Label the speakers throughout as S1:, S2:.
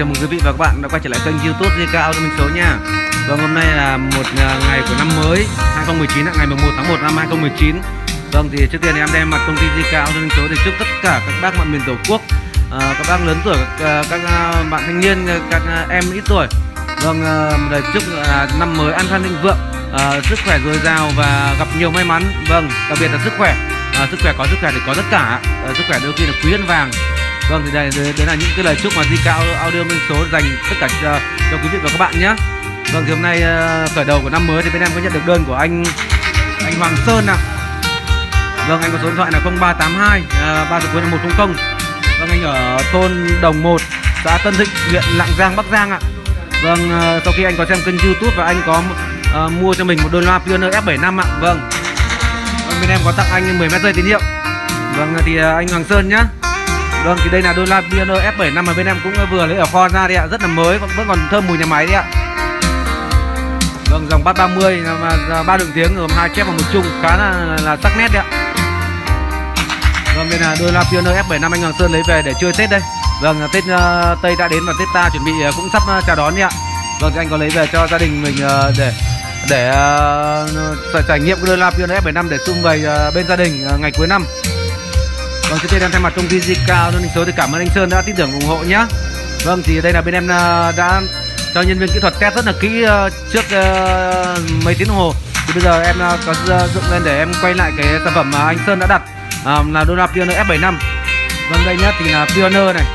S1: chào mừng quý vị và các bạn đã quay trở lại kênh YouTube JK Auto Minh Số nha. Vâng, hôm nay là một ngày của năm mới 2019, ngày 11 tháng 1 năm 2019. Vâng, thì trước tiên thì em đem mặt công ty JK Auto Minh Số để chúc tất cả các bác mọi miền Tổ quốc, các bác lớn tuổi, các bạn thanh niên, các em ít tuổi. Vâng, lời chúc năm mới an khang thịnh vượng, sức khỏe dồi dào và gặp nhiều may mắn. Vâng, đặc biệt là sức khỏe. Sức khỏe thì có tất cả. Sức khỏe đôi khi là quý hơn vàng. Vâng, thì đây là những cái lời chúc mà JK Audio Minh Số dành tất cả cho quý vị và các bạn nhé. Vâng, thì hôm nay khởi đầu của năm mới thì bên em có nhận được đơn của anh Hoàng Sơn nào. Vâng, anh có số điện thoại là 0382 3 số cuối là 100. Vâng, anh ở thôn Đồng 1, xã Tân Thịnh, huyện Lạng Giang, Bắc Giang ạ. Vâng, sau khi anh có xem kênh YouTube và anh có mua cho mình một đôi loa Pioneer F75 ạ. Vâng, bên em có tặng anh 10 mét dây tín hiệu. Vâng, thì anh Hoàng Sơn nhá. Vâng, thì đây là đôi loa Pioneer F75 mà bên em cũng vừa lấy ở kho ra đấy ạ, rất là mới, vẫn còn thơm mùi nhà máy đấy ạ. Vâng, dòng bass 30 mà 3 đường tiếng, gồm 2 chép và 1 chung, khá là sắc nét đấy ạ. Vâng, đây là đôi loa Pioneer F75 anh Hoàng Sơn lấy về để chơi Tết đây. Vâng, Tết Tây đã đến và Tết ta chuẩn bị cũng sắp chào đón đấy ạ. Vâng, thì anh có lấy về cho gia đình mình để trải nghiệm cái đôi loa Pioneer F75 để sum vầy bên gia đình ngày cuối năm. Vâng, trước tiên em thay mặt công ty JK Auto Minh Số thì cảm ơn anh Sơn đã tin tưởng ủng hộ nhé. Vâng, thì đây là bên em đã cho nhân viên kỹ thuật test rất là kỹ trước mấy tiếng đồng hồ. Thì bây giờ em có dựng lên để em quay lại cái sản phẩm mà anh Sơn đã đặt, là đôi loa Pioneer F75. Vâng, đây nhé, thì là Pioneer này,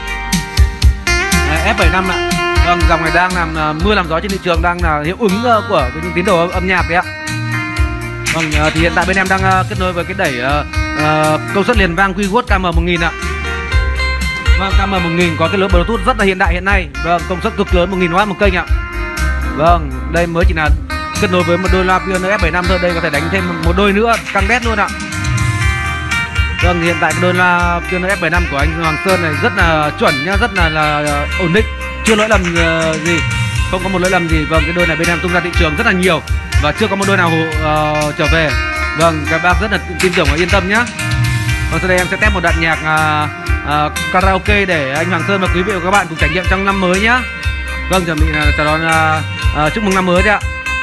S1: F75 ạ. Vâng, dòng này đang làm mưa làm gió trên thị trường, đang là hiệu ứng của những tín đồ âm nhạc đấy ạ. Vâng, thì hiện tại bên em đang kết nối với cái đẩy công suất liền vang Q-Watt KM1000 ạ. Vâng, KM1000 có cái lối Bluetooth rất là hiện đại hiện nay. Vâng, công suất cực lớn 1000W một kênh ạ. Vâng, đây mới chỉ là kết nối với một đôi loa Pioneer F75 thôi, đây có thể đánh thêm một đôi nữa căng đét luôn ạ. Vâng, hiện tại cái đôi loa Pioneer F75 của anh Hoàng Sơn này rất là chuẩn nhá, rất là ổn định, chưa lỗi lầm gì, không có một lỗi lầm gì. Vâng, cái đôi này bên em tung ra thị trường rất là nhiều và chưa có một đôi nào trở về. Vâng, các bác rất là tin tưởng và yên tâm nhé. Vâng, sau đây em sẽ test một đoạn nhạc karaoke để anh Hoàng Sơn và quý vị và các bạn cùng trải nghiệm trong năm mới nhé. Vâng, chuẩn bị chào đón chúc mừng năm mới đấy ạ.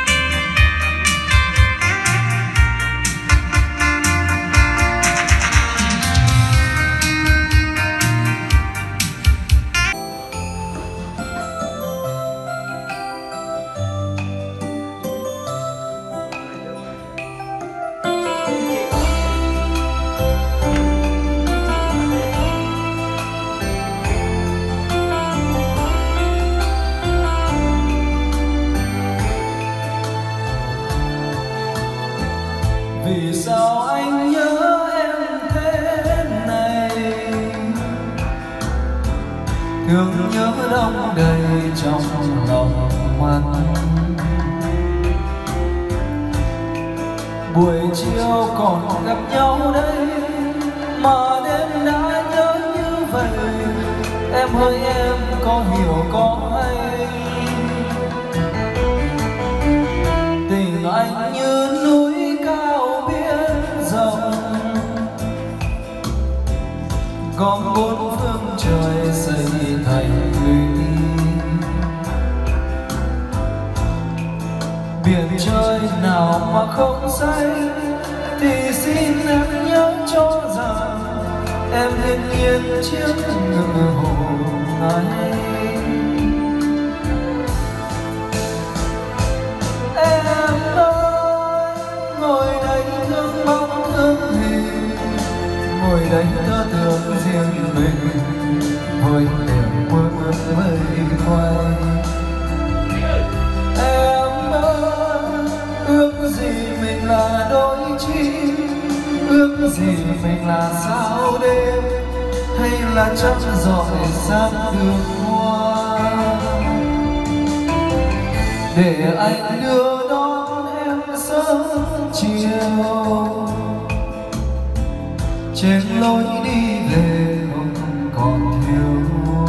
S2: Vì sao anh nhớ em thế này, thương nhớ đong đầy trong lòng mắt. Buổi chiều còn gặp nhau đây mà đêm đã nhớ như vậy. Em hỡi em có hiểu có hay, tình anh như núi còn bốn phương trời xây thành lũy. Biển trời nào mà không say thì xin em nhớ cho rằng em yên nhiên chiếc ngựa hồ này. Em ơi, ngồi đây thương bóng thương hình, ngồi đây thơ thương riêng mình, với niềm mơ ước mây khoay. Em ơi, ước gì mình là đôi chim, ước gì mình là sao đêm, hay là trăng rọi sáng đường hoa, để anh đưa đón em sớm chiều trên lối đi về không còn thiếu.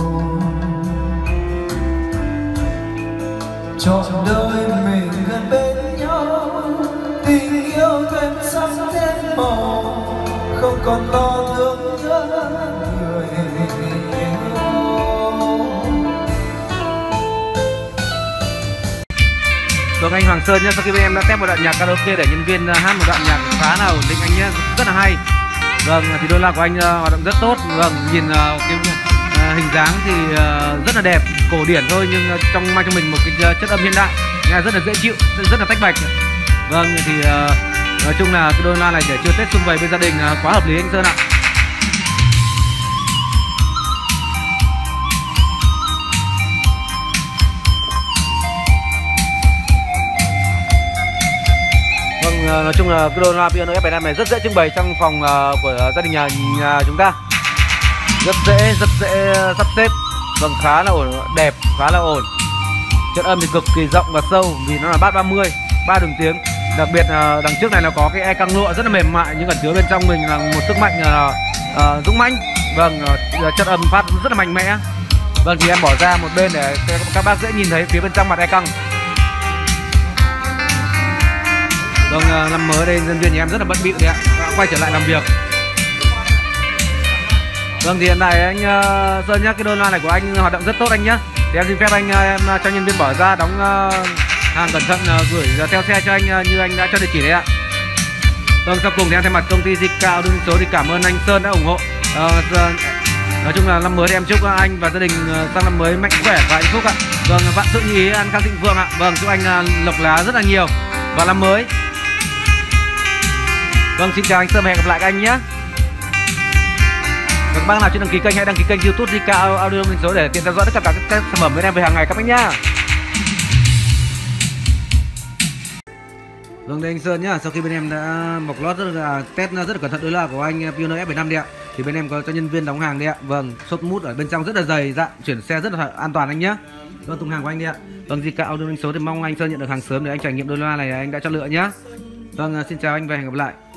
S2: Trọn đời mình gần bên nhau, tình yêu thêm sắc thêm màu, không còn lo thương nhớ người yêu.
S1: anh Hoàng Sơn nhé. Sau khi bên em đã test một đoạn nhạc karaoke để nhân viên hát một đoạn nhạc khá là ổn định anh nhé, rất là hay. Vâng, thì đôi loa của anh hoạt động rất tốt. Vâng, nhìn cái hình dáng thì rất là đẹp, cổ điển thôi nhưng mang cho mình một cái chất âm hiện đại, nghe rất là dễ chịu, rất là tách bạch. Vâng, thì nói chung là cái đôi loa này để chơi Tết sum vầy bên gia đình quá hợp lý anh Sơn ạ. Vâng, nói chung là cái đôi loa piano F75 này rất dễ trưng bày trong phòng của gia đình nhà chúng ta. Rất dễ sắp xếp. Vâng, khá là ổn, đẹp, khá là ổn. Chất âm thì cực kỳ rộng và sâu vì nó là bass 30, 3 đường tiếng. Đặc biệt đằng trước này nó có cái e căng lụa rất là mềm mại nhưng ẩn chứa bên trong mình là một sức mạnh dũng mãnh. Vâng, chất âm phát rất là mạnh mẽ. Vâng, thì em bỏ ra một bên để các bác dễ nhìn thấy phía bên trong mặt e căng. Vâng, năm mới đây nhân viên nhà em rất là bận bịu đấy ạ, quay trở lại làm việc. Vâng, thì hiện tại anh Sơn nhá, cái đôi loa này của anh hoạt động rất tốt anh nhá. Thì em xin phép anh em cho nhân viên bỏ ra đóng hàng cẩn thận gửi theo xe cho anh như anh đã cho địa chỉ đấy ạ. Vâng, sau cùng thì em thay mặt công ty JK Audio số thì cảm ơn anh Sơn đã ủng hộ. Nói chung là năm mới thì em chúc anh và gia đình sang năm mới mạnh khỏe và hạnh phúc ạ. Vâng, vạn sự như ý, ăn khang thịnh vượng ạ. Vâng, chúc anh lộc lá rất là nhiều vào năm mới. Vâng, xin chào anh Sơn và hẹn gặp lại các anh nhé. Các bác nào chưa đăng ký kênh hãy đăng ký kênh YouTube JK Audio số để tiện theo dõi tất cả các sản phẩm bên em về hàng ngày các bác nhá. Vâng, đây anh Sơn nhá. Sau khi bên em đã bọc lót rất là test rất là cẩn thận đôi loa của anh Piano F75 đi ạ, thì bên em có cho nhân viên đóng hàng đi ạ. Vâng, xốp mút ở bên trong rất là dày dặn, chuyển xe rất là an toàn anh nhé. Vâng, thùng hàng của anh đi ạ. Vâng, JK Audio số thì mong anh Sơn nhận được hàng sớm để anh trải nghiệm đôi loa này anh đã chọn lựa nhé. Vâng, xin chào anh và hẹn gặp lại.